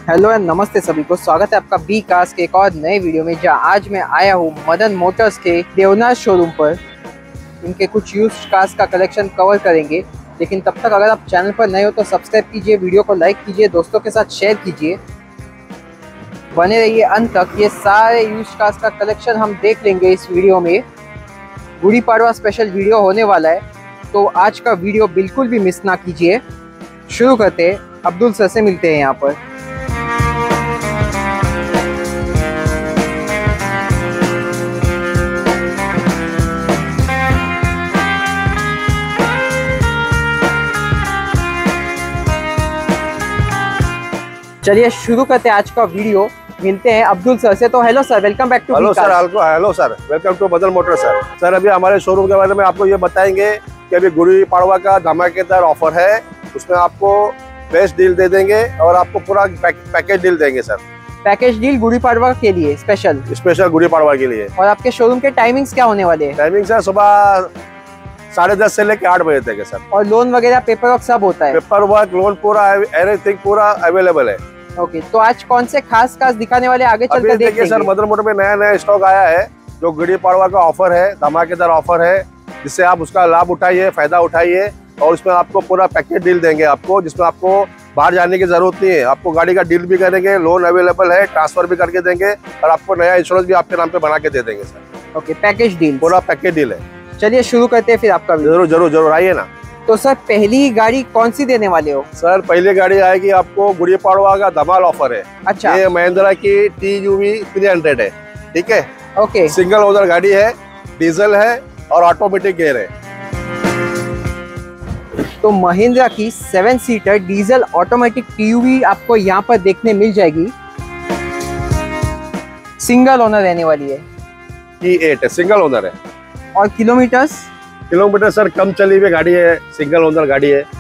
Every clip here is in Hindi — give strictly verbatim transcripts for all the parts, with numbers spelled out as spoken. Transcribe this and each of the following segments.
हेलो एंड नमस्ते सभी को, स्वागत है आपका बी कार्स के एक और नए वीडियो में, जहां आज मैं आया हूं मदन मोटर्स के देवनाथ शोरूम पर। इनके कुछ यूज्ड कार्स का कलेक्शन कवर करेंगे, लेकिन तब तक अगर आप चैनल पर नए हो तो सब्सक्राइब कीजिए, वीडियो को लाइक कीजिए, दोस्तों के साथ शेयर कीजिए, बने रहिए अंत तक। ये सारे यूज्ड कार्स का कलेक्शन हम देख लेंगे इस वीडियो में। गुड़ी पाड़वा स्पेशल वीडियो होने वाला है, तो आज का वीडियो बिल्कुल भी मिस ना कीजिए। शुरू करते हैं, अब्दुल सर से मिलते हैं यहाँ पर। चलिए शुरू करते हैं आज का वीडियो। मिलते हैं अब्दुल सर से। तो hello sir, welcome back to hello sir. Hello sir, welcome to Madan motor sir. Sir अभी हमारे शोरूम के बारे में आपको ये बताएंगे कि अभी गुड़ी पाड़वा का धमाकेदार ऑफर है, उसमें आपको बेस्ट डील दे देंगे और आपको पूरा पैक, पैकेज डील देंगे sir. Package deal Gudi Padwa के लिए स्पेशल स्पेशल गुड़ी पाड़वा के लिए। और आपके शोरूम के टाइमिंग्स क्या होने वाले हैं? टाइमिंग सर सुबह साढ़े दस से लेकर आठ बजे तक है सर। और लोन वगैरह पेपर वर्क सब होता है? पेपर वर्क, लोन पूरा, एवरीथिंग पूरा अवेलेबल है। ओके, तो आज कौन से खास खास दिखाने वाले आगे चलकर देखिए सर, मदन मोटर में नया नया स्टॉक आया है जो गुड़ी पाड़वा का ऑफर है, धमाकेदार ऑफर है, जिससे आप उसका लाभ उठाइए, फायदा उठाइए। और उसमें आपको पूरा पैकेज डील देंगे आपको, जिसमें आपको बाहर जाने की जरूरत नहीं है। आपको गाड़ी का डील भी करेंगे, लोन अवेलेबल है, ट्रांसफर भी करके देंगे और आपको नया इंश्योरेंस भी आपके नाम पे बना के दे देंगे सर। ओके, पैकेज डील, पूरा पैकेज डील है। चलिए शुरू करते हैं फिर आपका। जरूर जरूर जरूर आइए ना। तो सर पहली गाड़ी कौन सी देने वाले हो? सर पहली गाड़ी आएगी आपको गुड़ी पाड़वा का धमाल ऑफर है। अच्छा, ये महिंद्रा की T U V three hundred है, ठीक है। ओके, सिंगल ओनर गाड़ी है, डीजल है और ऑटोमेटिक गियर है। तो महिंद्रा की seven seater diesel automatic T U V आपको यहाँ पर देखने मिल जाएगी। सिंगल ओनर रहने वाली है, टी एट है, सिंगल ओनर है। और किलोमीटर्स? किलोमीटर सर कम चली हुई गाड़ी है, सिंगल ओनर गाड़ी है।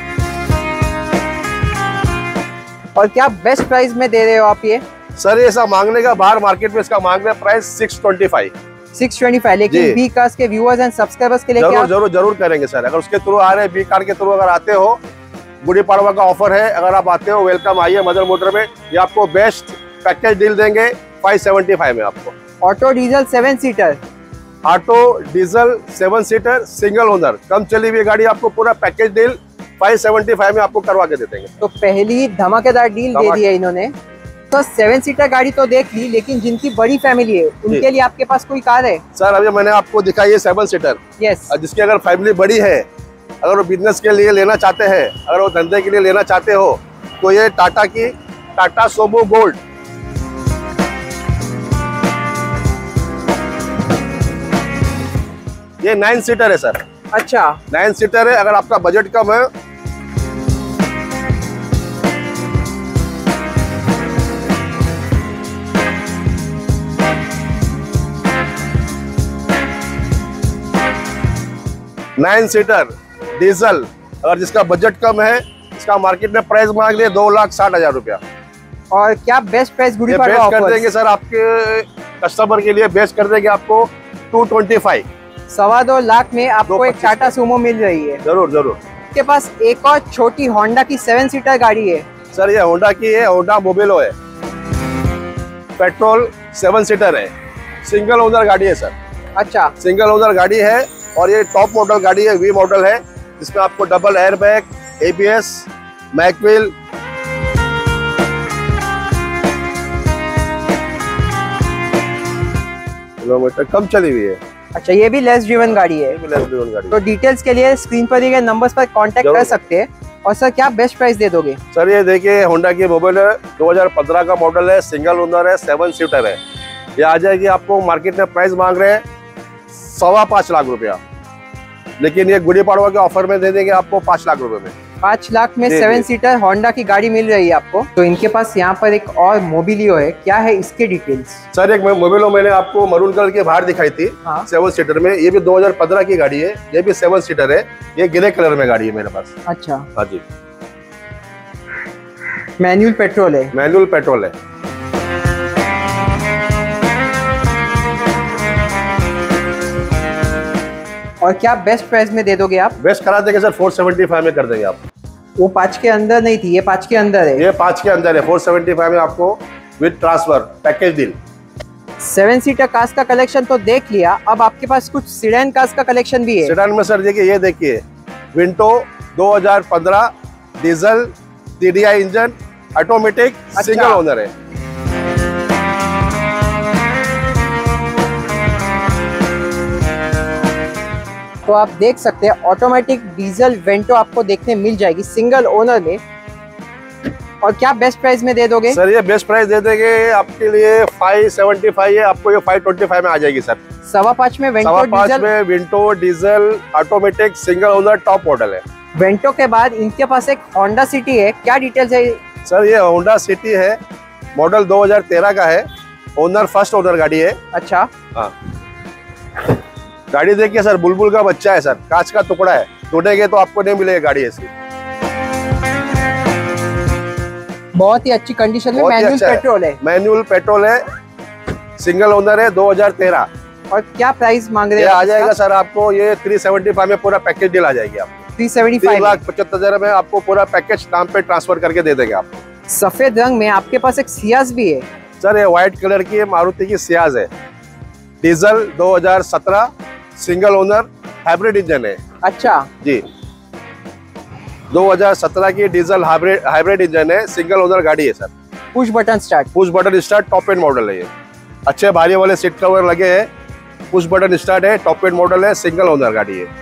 और क्या बेस्ट प्राइस में दे रहे हो आप ये? सर ये सब मांगने का, बाहर मार्केट में इसका मांग रहे price six twenty five. Six twenty five, लेकिन बी कार्स के व्यूअर्स एंड सब्सक्राइबर्स के लिए जरूर जरूर जरूर करेंगे सर। अगर उसके थ्रू आ रहे हैं, बी कार के थ्रू अगर आते हो, गुड़ी पाड़वा का ऑफर है, अगर आप आते हो वेलकम, आइए मदन मोटर में। ये आपको बेस्ट पैकेज डील देंगे फाइव सेवेंटी फाइव में आपको। Auto diesel seven seater, auto diesel seven seater single owner कम चली हुई गाड़ी, आपको पूरा package deal five seventy five में आपको करवा के दे देंगे। तो पहली धमाकेदार डील दे दी है इन्होंने। तो सेवन सीटर गाड़ी तो देख ली, लेकिन जिनकी बड़ी फैमिली है उनके लिए आपके पास कोई कार है? सर अभी मैंने आपको दिखाई है सेवन सीटर। यस। जिसकी अगर फैमिली बड़ी है, अगर वो बिजनेस के लिए लेना चाहते हैं, अगर वो धंधे के लिए लेना चाहते हो, तो ये टाटा की टाटा सोमो गोल्ड, ये नाइन सीटर है सर। अच्छा, नाइन सीटर है। अगर आपका बजट कम है, नाइन सीटर डीजल, अगर जिसका बजट कम है, इसका मार्केट में प्राइस मांग लिया दो लाख साठ हजार रुपया। और क्या best price Gudi Padwa best कर देंगे सर आपके कस्टमर के लिए, बेस्ट कर देंगे आपको टू ट्वेंटी फाइव। सवा दो लाख में आपको एक टाटा सुमो मिल रही है। जरूर जरूर। आपके पास एक और छोटी होंडा की सेवन सीटर गाड़ी है। सर ये होंडा की है, होंडा मोबिलो है, पेट्रोल सेवन सीटर है, सिंगल ओनर गाड़ी है सर। अच्छा, सिंगल ओनर गाड़ी है और ये टॉप मॉडल गाड़ी है, वी मॉडल है, जिसमें आपको double air bag, A B S, मैकविल, किलोमीटर कम चली हुई है। अच्छा, ये भी लेस ड्रिवन गाड़ी है। लेस ड्रिवन गाड़ी। तो डिटेल्स के लिए स्क्रीन पर दिए गए नंबर्स पर कांटेक्ट कर सकते हैं। और सर क्या बेस्ट प्राइस दे दोगे? सर ये देखिए, होंडा की मोबाइल है, दो हज़ार पंद्रह का मॉडल है, सिंगल ओनर है, सेवन सीटर है। ये आ जाएगी आपको, मार्केट में प्राइस मांग रहे हैं सवा पाँच लाख रुपया, लेकिन ये गुड़ी पाड़वा के ऑफर में दे देंगे आपको पाँच लाख रुपए में। पाँच लाख में सेवन सीटर होंडा की गाड़ी मिल रही है आपको। तो इनके पास यहाँ पर एक और मोबिलियो है, क्या है इसके डिटेल्स? सर एक मोबिलो मैंने आपको मरून कलर के बाहर दिखाई थी। हाँ? सेवन सीटर में, ये भी दो हज़ार पंद्रह की गाड़ी है, ये भी सेवन सीटर है, ये ग्रे कलर में गाड़ी है मेरे पास। अच्छा, हाँ जी। मैनुअल पेट्रोल है? मैनुअल पेट्रोल है। और क्या बेस्ट प्राइस में दे दोगे आप? बेस्ट करा देंगे सर, फोर सेवेंटी फाइव में कर देंगे आप। वो पाँच के अंदर नहीं थी, ये पाँच के अंदर है। ये पाँच के अंदर है। फोर सेवेंटी फाइव में आपको with transfer package deal. Seven seater cars का कलेक्शन तो देख लिया, अब आपके पास कुछ सेडान कार्स का कलेक्शन भी है। सेडान में सर देखिए, ये देखिए विंटो दो हज़ार पंद्रह diesel T D I engine automatic single owner है। तो आप देख सकते हैं ऑटोमेटिक डीजल वेंटो आपको देखने मिल जाएगी सिंगल ओनर में। और क्या बेस्ट प्राइस में दे दोगे? सर ये बेस्ट प्राइस दे देंगे आपके लिए फाइव सेवेंटी फाइव है, आपको ये फाइव ट्वेंटी फाइव में आ जाएगी सर। सवा पाँच में वेंटो सवा पाँच डीजल में Vento diesel automatic single owner top model है। वेंटो के बाद इनके पास एक होंडा सिटी है, क्या डिटेल्स है? सर ये होंडा सिटी है, मॉडल दो हज़ार तेरह का है, ओनर फर्स्ट ओनर गाड़ी है। अच्छा हाँ, गाड़ी देखिए सर, बुलबुल का बच्चा है सर, कांच का टुकड़ा है, टूटेगे तो आपको नहीं मिलेगी गाड़ी ऐसी। बहुत ही अच्छी कंडीशन में, मैनुअल अच्छा पेट्रोल है। मैनुअल पेट्रोल है, सिंगल ओनर है, दो हज़ार तेरह। और क्या प्राइस मांग रहे हैं? ये आ जाएगा सर आपको ये तीन सौ पचहत्तर में पूरा पैकेज डील आ जाएगी आपको। तीन सौ पचहत्तर तीन लाख पचहत्तर हजार में आपको पूरा पैकेज नाम पे ट्रांसफर करके दे देंगे आपको। सफेद रंग में आपके पास एक सियाज भी है। सर ये व्हाइट कलर की मारुति की सियाज है, डीजल दो हज़ार सत्रह सिंगल ओनर हाइब्रिड इंजन है। अच्छा जी, दो हज़ार सत्रह की डीजल हाइब्रिड हाइब्रिड इंजन है, सिंगल ओनर गाड़ी है sir. Push button start. Push button start top end model है ये, अच्छे भारी वाले सीट कवर लगे हैं, पुश बटन स्टार्ट है, टॉप एंड मॉडल है, सिंगल ओनर गाड़ी है।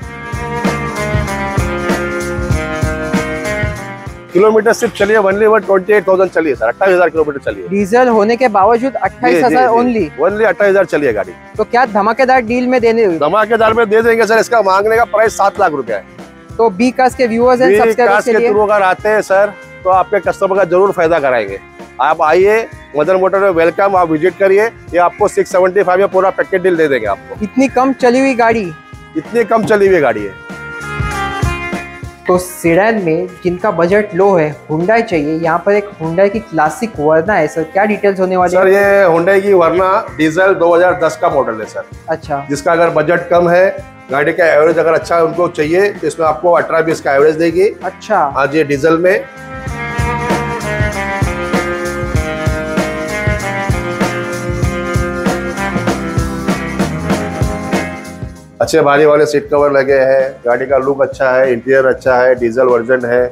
किलोमीटर सिर्फ चलिए only one twenty eight thousand चलिए सर, अट्ठाईस हजार किलोमीटर चलिए। डीजल होने के बावजूद अट्ठाईस हजार ओनली ओनली अट्ठाईस हजार चलिए गाड़ी। तो क्या धमाकेदार डील में देने? धमाकेदार में दे देंगे सर, इसका मांगने का प्राइस सात लाख रुपया है। तो बी कार्स के व्यूअर्स एंड सब्सक्राइबर्स के लिए थ्रू अगर आते हैं सर तो आपके कस्टमर का जरूर फायदा कराएंगे। आप आइए मदन मोटर में, वेलकम, आप विजिट करिए, ये आपको सिक्स सेवेंटी फाइव में पूरा पैकेज डील दे देंगे आपको। इतनी कम चली हुई गाड़ी, इतनी कम चली हुई गाड़ी है। तो सेडान में जिनका बजट लो है, हुंडई चाहिए, यहाँ पर एक हुंडई की क्लासिक वर्ना है सर, क्या डिटेल्स होने वाली सर? ये हुंडई की वर्ना डीजल दो हज़ार दस का मॉडल है सर। अच्छा, जिसका अगर बजट कम है, गाड़ी का एवरेज अगर अच्छा उनको चाहिए तो इसमें आपको अठारह बीस का एवरेज देगी। अच्छा, आज ये डीजल में अच्छे भारी वाले सीट कवर लगे हैं, गाड़ी का लुक अच्छा है, इंटीरियर अच्छा है, डीजल वर्जन है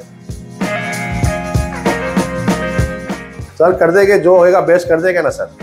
सर। कर देंगे, जो होएगा बेस्ट कर देंगे ना सर।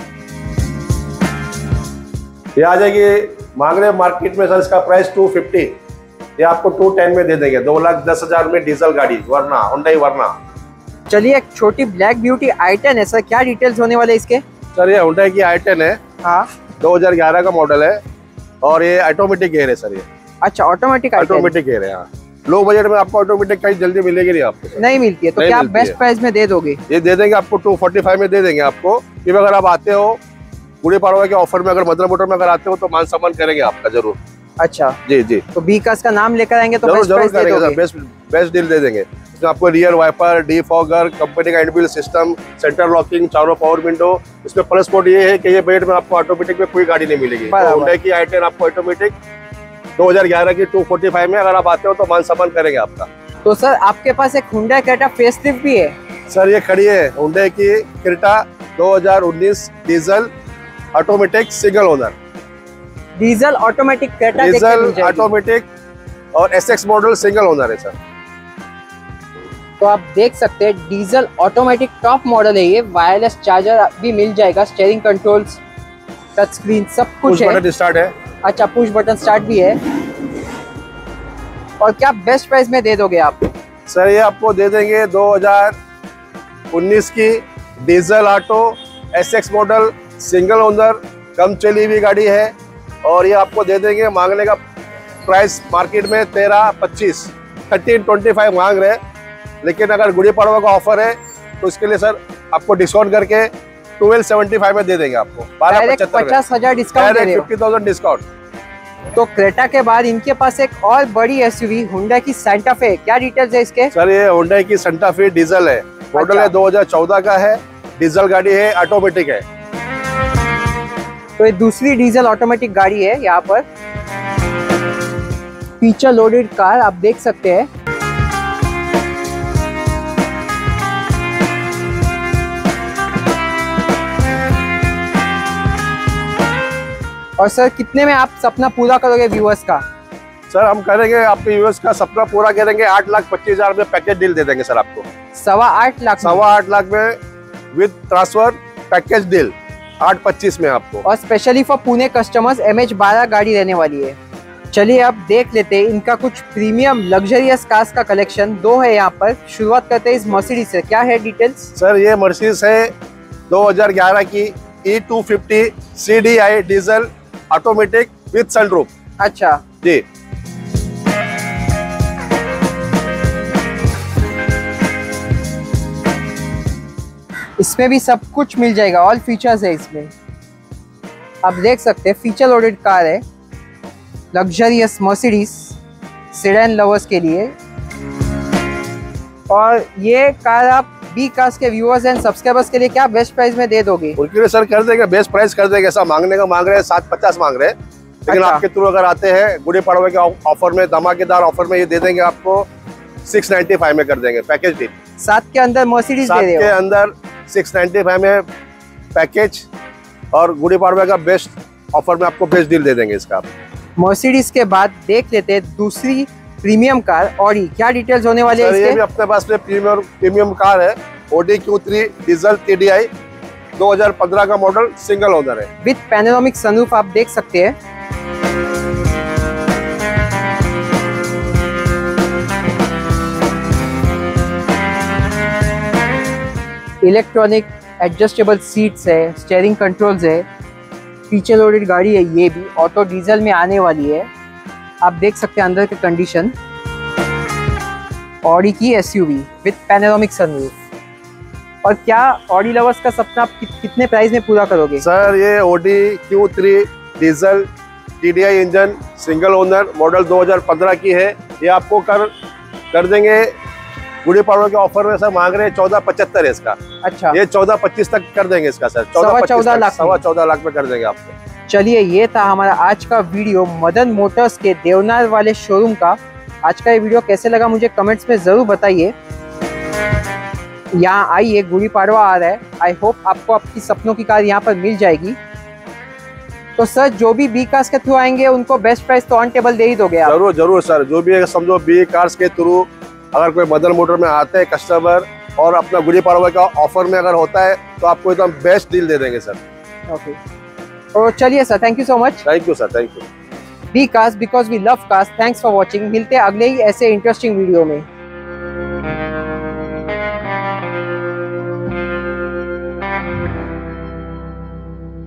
ये आ जाएगी मांगने मार्केट में सर, इसका प्राइस टू फिफ्टी, ये आपको टू टेन में दे देंगे, दो लाख दस हजार में डीजल गाड़ी वरना, हुंडई वरना। चलिए एक छोटी ब्लैक ब्यूटी आई टेन है सर, क्या डिटेल्स होने वाले इसके? सर ये हुंडई की आई टेन है, हाँ, दो हज़ार ग्यारह का मॉडल है और ये ऑटोमेटिक गेयर है सर। ये अच्छा, ऑटोमेटिक ऑटोमेटिक गेयर है। हाँ, लो बजट में आपको ऑटोमेटिक कहीं जल्दी मिलेगी नहीं, आपको नहीं मिलती है। तो क्या बेस्ट प्राइस में दे दोगे? ये दे देंगे आपको टू फोर्टी फाइव में दे देंगे आपको। कि अगर आप आते हो गुड़ी पाड़वा के ऑफर में, अगर मदन मोटर में अगर आते हो तो मान सम्मान करेंगे आपका जरूर। अच्छा जी जी, तो बी कार्स का नाम लेकर आएंगे तो जरूर बेस्ट जरूर प्राइस दे करेंगे दोगे? सर, बेस्ट बेस्ट डील दे देंगे। इसमें आपको रियर वाइपर, डीफॉगर, कंपनी का इनबिल्ट सिस्टम, सेंटर लॉकिंग, चारों पावर विंडो। इसमें प्लस पॉइंट ये है कि ये बजट में आपको ऑटोमेटिक में कोई गाड़ी नहीं मिलेगी। हुंडई की आई टेन आपको ऑटोमेटिक दो हज़ार ग्यारह की टू फोर्टी फाइव में अगर आप आते हो तो मान सम्मान करेंगे आपका। तो सर आपके पास एक हुंडई क्रेटा फेसलिफ्ट भी है? सर ये खड़ी है हुंडई की क्रेटा दो हज़ार उन्नीस diesel automatic single owner, diesel automatic Creta diesel automatic और एसएक्स मॉडल सिंगल ओनर है सर। तो आप देख सकते हैं डीजल ऑटोमेटिक टॉप मॉडल है ये, वायरलेस चार्जर भी मिल जाएगा, स्टीयरिंग कंट्रोल्स, टच स्क्रीन, सब कुछ है। बटन स्टार्ट है। अच्छा, पुश बटन स्टार्ट भी है। और क्या बेस्ट प्राइस में दे दोगे आप? सर ये आपको दे देंगे दो हज़ार उन्नीस की diesel auto SX model single owner, कम चली हुई गाड़ी है और ये आपको दे देंगे, मांगने का प्राइस मार्केट में तेरह पच्चीस थर्टीन ट्वेंटी फाइव मांग रहे हैं, लेकिन अगर गुड़ी पड़वा का ऑफर है तो इसके लिए सर आपको डिस्काउंट करके ट्वेल्व सेवेंटी फाइव में दे देंगे आपको, बारह पचहत्तर पचास हजार डिस्काउंट, फिफ्टी थाउजेंड डिस्काउंट। तो क्रेटा के बाद इनके पास एक और बड़ी एसयूवी हुंडई की सैंटा फे, क्या डिटेल्स है इसके? सर ये हुंडई की सैंटा फे डीजल है, मॉडल अच्छा। है दो हज़ार चौदह का है, डीजल गाड़ी है, ऑटोमेटिक है। तो ये दूसरी डीजल ऑटोमेटिक गाड़ी है। यहाँ पर फीचर लोडेड कार आप देख सकते हैं। और सर कितने में आप सपना पूरा करोगे व्यूअर्स का? सर हम करेंगे आपके व्यूअर्स का सपना पूरा करेंगे, आठ लाख पच्चीस हजार में पैकेज डील दे देंगे सर आपको। सवा आठ लाख सवा आठ लाख में विद ट्रांसफर पैकेज डील आठ पच्चीस में आपको। और specially for Pune customers M H बारह गाड़ी रहने वाली है। चलिए अब देख लेते हैं इनका कुछ प्रीमियम लग्जरियस कार्स का कलेक्शन। दो है यहाँ पर, शुरुआत करते हैं इस मर्सिडीज से। क्या है डिटेल्स? सर ये मर्सिडीज है दो हज़ार ग्यारह की E two fifty C D I diesel automatic with sunroof. अच्छा जी, इसमें भी सब कुछ मिल जाएगा, ऑल फीचर्स है इसमें। आप देख सकते हैं फीचर लोडेड कार है, लग्जरियस मर्सिडीज सेडान लवर्स के लिए। और ये कार आप बी कार्स के व्यूअर्स एंड सब्सक्राइबर्स के लिए क्या बेस्ट प्राइस में दे दोगे? उनके लिए सर कर देंगे, बेस्ट प्राइस कर देंगे। ऐसा मांगने का मांग रहे हैं, सात पचास मांग रहे हैं, लेकिन अच्छा। आपके थ्रू अगर आते हैं गुड़ी पड़वा के ऑफर में, धमाकेदार ऑफर में ये दे देंगे आपको सिक्स नाइन्टी फाइव में कर देंगे पैकेज डील। सात के अंदर मर्सिडीज दे रहे हो? के अंदर सिक्स नाइन्टी फाइव में पैकेज और गुड़ी पड़वा का बेस्ट ऑफर में आपको बेस्ट डील दे देंगे इसका। मर्सिडीज के बाद देख लेते हैं दूसरी प्रीमियम कार ऑडी। क्या डिटेल्स होने वाले हैं सर इसके? ये भी अपने पास में प्रीमियम प्रीमियम कार है, Audi Q three diesel T D I दो हज़ार पंद्रह का मॉडल, सिंगल ओनर है विद पैनोरामिक सनरूफ। आप देख सकते हैं इलेक्ट्रॉनिक एडजस्टेबल सीट्स है, स्टीयरिंग कंट्रोल्स है, फीचर लोडेड गाड़ी है। ये भी ऑटो डीजल में आने वाली है। आप देख सकते हैं अंदर की कंडीशन। ऑडी की एसयूवी विद पैनोरामिक सनरूफ। और क्या ऑडी लवर्स का सपना आप कि, कितने प्राइस में पूरा करोगे? सर ये Audi Q three diesel T D I engine single owner model दो हज़ार पंद्रह की है, ये आपको कर कर देंगे गुड़ी पड़वा के ऑफर में। सर मांग रहे हैं चौदह पचहत्तर है इसका। अच्छा, ये चौदह पच्चीस तक कर देंगे इसका सर। सवा चौदह लाख सवा चौदह लाख में कर देंगे आपको। चलिए ये था हमारा आज का वीडियो मदन मोटर्स के देवनार वाले शोरूम का। आज का ये वीडियो कैसे लगा मुझे कमेंट्स में जरूर बताइए। यहाँ आइए, गुड़ी पाड़वा आ रहा है। आई होप आपको आपकी सपनों की कार यहाँ पर मिल जाएगी। तो सर जो भी बी कार्स के थ्रू आएंगे उनको बेस्ट प्राइस तो ऑन टेबल दे ही दोगे आप? जरूर जरूर सर, जो भी है समझो बी कार्स के थ्रू अगर कोई मदन मोटर में आते हैं कस्टमर और अपना गुड़ी पड़वा का ऑफर में अगर होता है तो आपको एकदम बेस्ट डील दे देंगे सर। ओके, तो चलिए sir, thank you so much. Thank you sir, thank you. B cars because we love cars. Thanks for watching. मिलते हैं अगले ही ऐसे इंटरेस्टिंग वीडियो में।